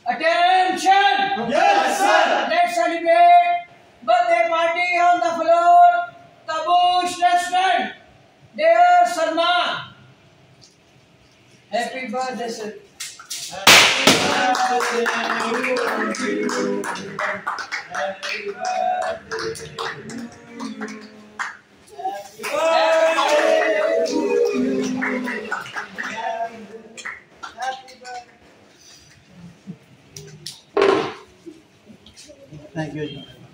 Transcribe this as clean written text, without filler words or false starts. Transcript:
Attention! Yes, sir. Let's celebrate birthday party on the floor. Tabush restaurant. Dear Salman. Happy birthday, sir. Happy birthday to you. Happy birthday to you. Happy birthday to you. Happy birthday. Thank you.